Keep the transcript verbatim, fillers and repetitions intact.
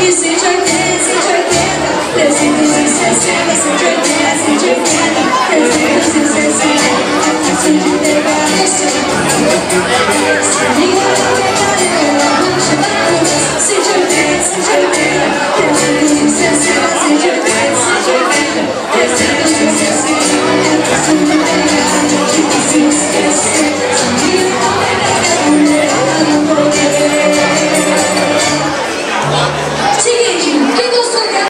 e cento e oitenta, cento e oitenta, trezentos e sessenta, cento e oitenta, cento e oitenta, trezentos e sessenta, cento e oitenta.